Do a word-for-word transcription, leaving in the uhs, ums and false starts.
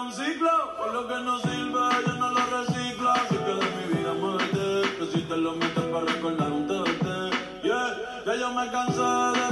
un ciclo, por lo que no sirve yo no lo reciclo. Así que de mi vida muévete, que si te lo metes para recordar un tete. Yeah, ya yo me cansé de